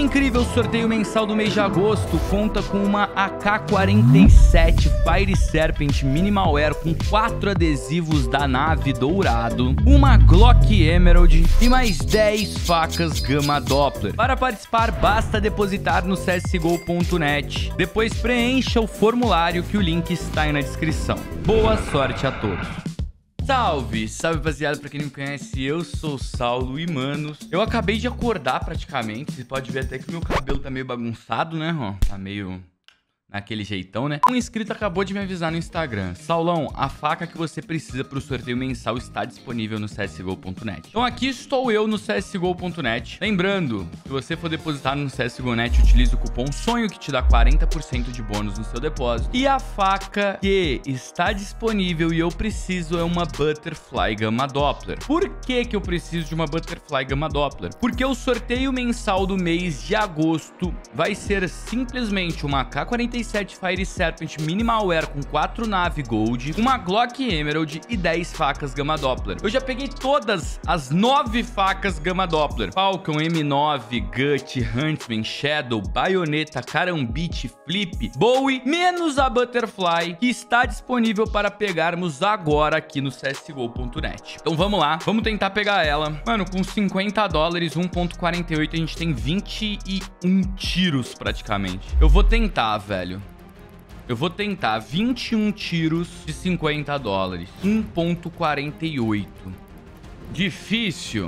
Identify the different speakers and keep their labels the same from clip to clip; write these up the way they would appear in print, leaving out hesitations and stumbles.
Speaker 1: incrível sorteio mensal do mês de agosto conta com uma AK-47 Fire Serpent Minimalware com 4 adesivos da nave dourado, uma Glock Emerald e mais 10 facas Gamma Doppler. Para participar, basta depositar no csgo.net. Depois preencha o formulário que o link está aí na descrição. Boa sorte a todos! Salve, salve rapaziada, pra quem não me conhece, eu sou o Saulo e manos, eu acabei de acordar praticamente, você pode ver até que meu cabelo tá meio bagunçado, né, ó, tá meio naquele jeitão, né? Um inscrito acabou de me avisar no Instagram: Saulão, a faca que você precisa pro sorteio mensal está disponível no csgo.net. Então aqui estou eu no csgo.net. Lembrando, se você for depositar no csgo.net, utilize o cupom SONHO que te dá 40% de bônus no seu depósito. E a faca que está disponível e eu preciso é uma Butterfly Gamma Doppler. Por que eu preciso de uma Butterfly Gamma Doppler? Porque o sorteio mensal do mês de agosto vai ser simplesmente uma AK-47 Fire Serpent Minimalware com 4 nave Gold, uma Glock Emerald e 10 facas Gamma Doppler. Eu já peguei todas as 9 facas Gamma Doppler: Falcon, M9, Gut, Huntsman, Shadow, Baioneta, Karambit, Flip, Bowie, menos a Butterfly, que está disponível para pegarmos agora aqui no csgo.net. Então vamos lá, vamos tentar pegar ela. Mano, com 50 dólares, 1.48, a gente tem 21 tiros praticamente. Eu vou tentar, velho. Eu vou tentar 21 tiros de 50 dólares. 1.48. Difícil?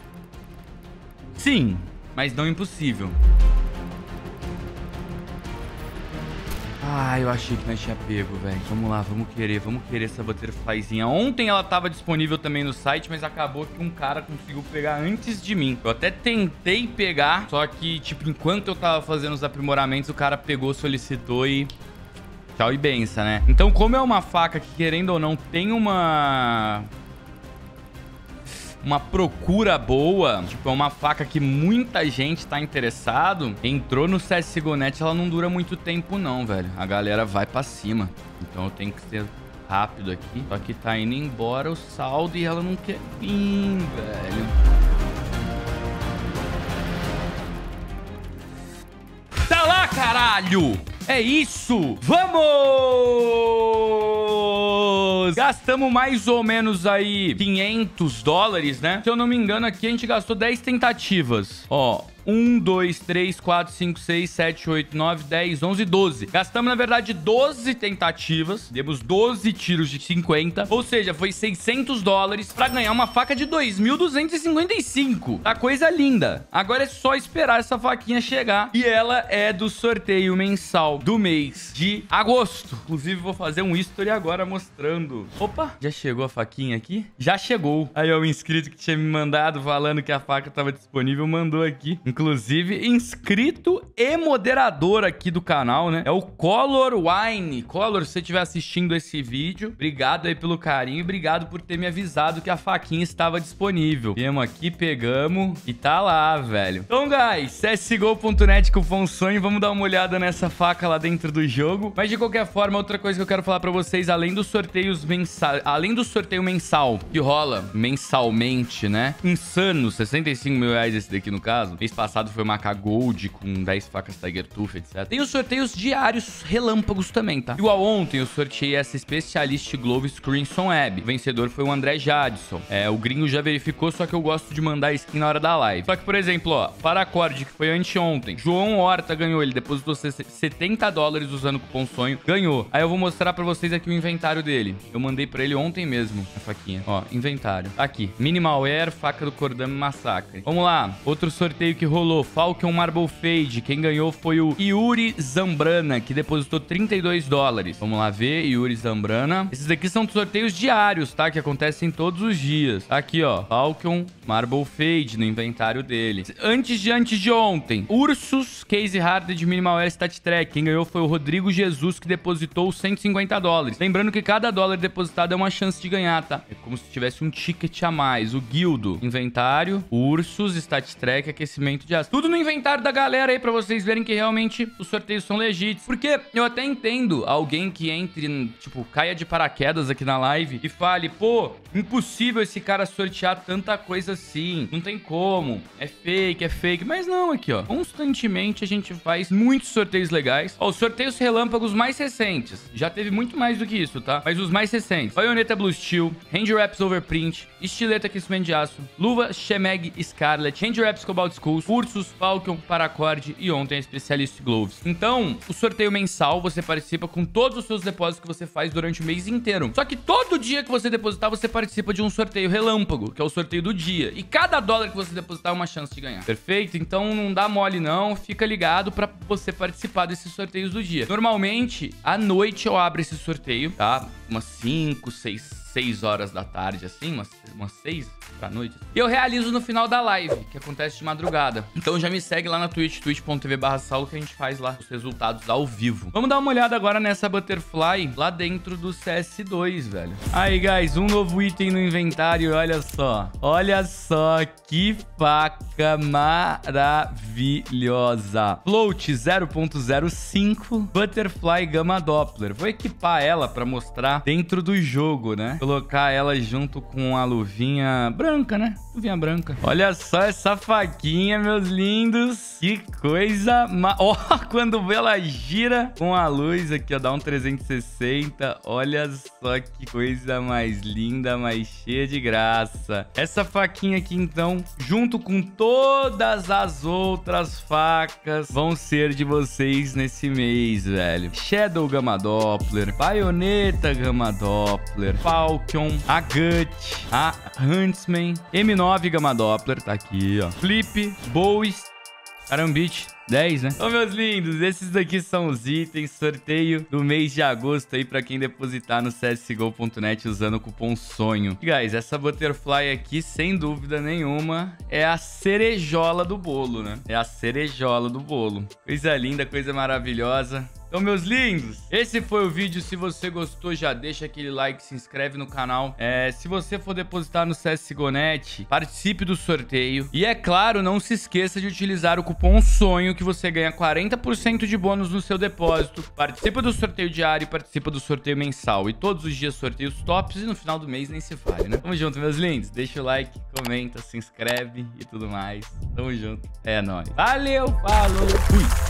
Speaker 1: Sim, mas não impossível. Ah, eu achei que nós tinha pego, velho. Vamos lá, vamos querer essa Butterflyzinha. Ontem ela tava disponível também no site, mas acabou que um cara conseguiu pegar antes de mim. Eu até tentei pegar, só que, tipo, enquanto eu tava fazendo os aprimoramentos, o cara pegou, solicitou e... tchau e benção, né? Então, como é uma faca que, querendo ou não, tem uma procura boa, tipo, é uma faca que muita gente tá interessado, entrou no CSGO.net, ela não dura muito tempo não, velho. A galera vai pra cima. Então eu tenho que ser rápido aqui. Só que tá indo embora o saldo e ela não quer vir, velho. Tá lá, caralho! É isso! Vamos! Gastamos mais ou menos aí 500 dólares, né? Se eu não me engano, aqui a gente gastou 10 tentativas. Ó, 1, 2, 3, 4, 5, 6, 7, 8, 9, 10, 11, 12. Gastamos, na verdade, 12 tentativas. Demos 12 tiros de 50. Ou seja, foi 600 dólares pra ganhar uma faca de 2.255. Tá coisa linda. Agora é só esperar essa faquinha chegar. E ela é do sorteio mensal do mês de agosto. Inclusive, vou fazer um history agora mostrando. Opa, já chegou a faquinha aqui? Já chegou. Aí, ó, o inscrito que tinha me mandado falando que a faca tava disponível, mandou aqui. Inclusive, inscrito e moderador aqui do canal, né? É o Color Wine. Color, se você estiver assistindo esse vídeo, obrigado aí pelo carinho e obrigado por ter me avisado que a faquinha estava disponível. Viemos aqui, pegamos e tá lá, velho. Então, guys, csgo.net, cupom SONHO, vamos dar uma olhada nessa faca lá dentro do jogo. Mas, de qualquer forma, outra coisa que eu quero falar pra vocês, além dos sorteios mensais, além do sorteio mensal, que rola mensalmente, né? Insano, 65 mil reais esse daqui no caso. Mês passado foi uma AK Gold com 10 facas Tiger Tooth, etc. Tem os sorteios diários relâmpagos também, tá? Igual ontem eu sorteei essa Specialist Glove Crimson Web. O vencedor foi o André Jadson. O gringo já verificou, só que eu gosto de mandar skin na hora da live. Só que, por exemplo, ó, Paracord, que foi anteontem, João Horta ganhou. Ele depositou 70 dólares usando o cupom SONHO. Ganhou. Aí eu vou mostrar pra vocês aqui o inventário dele. Eu mandei pra ele ontem mesmo a faquinha. Ó, inventário. Aqui. Minimalware, faca do Cordame Massacre. Vamos lá. Outro sorteio que rolou, Falcon Marble Fade. Quem ganhou foi o Yuri Zambrana, que depositou 32 dólares. Vamos lá ver, Yuri Zambrana. Esses daqui são sorteios diários, tá? Que acontecem todos os dias. Aqui, ó, Falcon Marble Fade no inventário dele. Antes de ontem, Ursus Case Harded Minimalware Stat Track. Quem ganhou foi o Rodrigo Jesus, que depositou 150 dólares. Lembrando que cada dólar depositado é uma chance de ganhar, tá? É como se tivesse um ticket a mais. O Guildo, inventário, Ursus, Stat Track, aquecimento de aço. Tudo no inventário da galera aí pra vocês verem que realmente os sorteios são legítimos. Porque eu até entendo alguém que entre, tipo, caia de paraquedas aqui na live e fale, pô, impossível esse cara sortear tanta coisa assim. Não tem como. É fake. Mas não, aqui, ó. Constantemente a gente faz muitos sorteios legais. Ó, os sorteios relâmpagos mais recentes. Já teve muito mais do que isso, tá? Mas os mais recentes. Baioneta Blue Steel, Hand Wraps Overprint, Estileta Aquecimento de Aço, Luva Shemeg Scarlet, Hand Wraps Cobalt Skulls, Ursus, Falcon, Paracord e ontem a Specialist Gloves. Então, o sorteio mensal você participa com todos os seus depósitos que você faz durante o mês inteiro. Só que todo dia que você depositar, você participa de um sorteio relâmpago, que é o sorteio do dia. E cada dólar que você depositar é uma chance de ganhar. Perfeito? Então não dá mole não, fica ligado pra você participar desses sorteios do dia. Normalmente, à noite eu abro esse sorteio, tá? Umas 5, 6 horas da tarde, assim, umas 6 pra noite. E eu realizo no final da live, que acontece de madrugada. Então já me segue lá na Twitch, twitch.tv/saulo, que a gente faz lá os resultados ao vivo. Vamos dar uma olhada agora nessa Butterfly lá dentro do CS2, velho. Aí, guys, um novo item no inventário, olha só. Olha só que faca maravilhosa. Float 0.05, Butterfly Gamma Doppler. Vou equipar ela pra mostrar dentro do jogo, né? Colocar ela junto com a luvinha branca, né? Luvinha branca. Olha só essa faquinha, meus lindos. Que coisa... Ó, quando ela gira com a luz aqui, ó, dá um 360. Olha só que coisa mais linda, mais cheia de graça. Essa faquinha aqui, então, junto com todas as outras facas, vão ser de vocês nesse mês, velho. Shadow Gamma Doppler, Baioneta Gamma Doppler, Falcon, a Gut, a Huntsman, M9 Gamma Doppler, tá aqui, ó. Flip, Bowies, Karambit, 10, né? Então, meus lindos, esses daqui são os itens, sorteio do mês de agosto aí pra quem depositar no csgo.net usando o cupom SONHO. E, guys, essa Butterfly aqui, sem dúvida nenhuma, é a cerejola do bolo, né? É a cerejola do bolo. Coisa linda, coisa maravilhosa. Então, meus lindos, esse foi o vídeo. Se você gostou, já deixa aquele like, se inscreve no canal. Se você for depositar no CSGO.net, participe do sorteio. E, é claro, não se esqueça de utilizar o cupom SONHO, que você ganha 40% de bônus no seu depósito. Participa do sorteio diário e participa do sorteio mensal. E todos os dias sorteios tops e no final do mês nem se fale, né? Tamo junto, meus lindos. Deixa o like, comenta, se inscreve e tudo mais. Tamo junto. É nóis. Valeu, falou, fui!